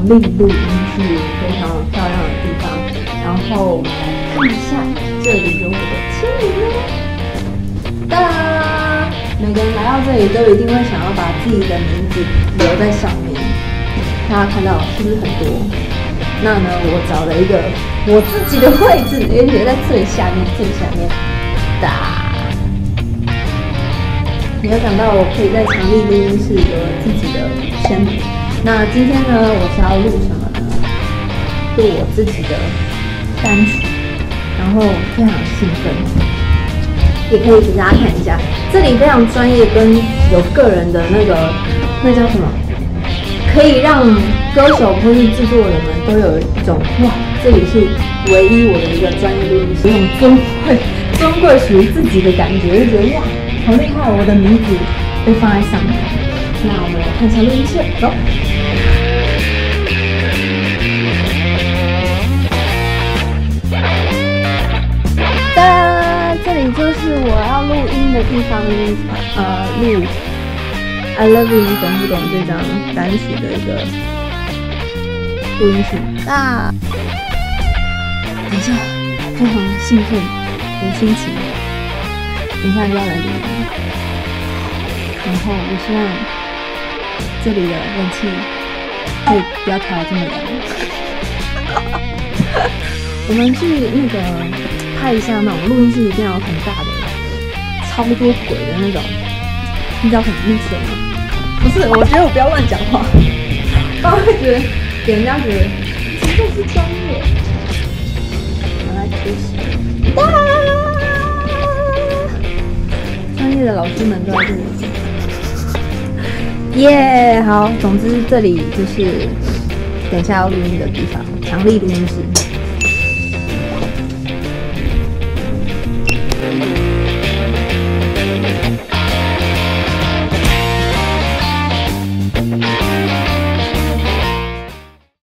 强力录音室，非常漂亮的地方。然后我们来看一下，这里有我的签名哦。哒啦！每个人来到这里都一定会想要把自己的名字留在上面。大家看到是不是很多？那呢，我找了一个我自己的位置，而且在最下面，最下面。哒！没有想到我可以在强力录音室有了自己的签名。那今天呢，我是要录什么呢？录我自己的单曲，然后非常兴奋，也可以给大家看一下，这里非常专业，跟有个人的那叫什么，可以让歌手或是制作人们都有一种哇，这里是唯一我的一个专业录音室，那种尊贵属于自己的感觉，就觉得哇，好厉害！我的名字被放在上面。那我们来看一下录音室，走。这里就是我要录音的地方，录 I Love You 你懂不懂这张单曲的一个录音室。那等一下，非常兴奋，有心情，等一下就要来录音。然后我希望这里的冷气可以不要调这么凉。我们去那个拍一下那种录音室，一定要有很大的、超多轨的那种，你知道很密切吗？不是，我觉得我不要乱讲话，不然会觉得给人家觉得真的是专业。我来开始。专业的老师们都在这里。耶，好，总之这里就是等一下要录音的地方，强力录音室。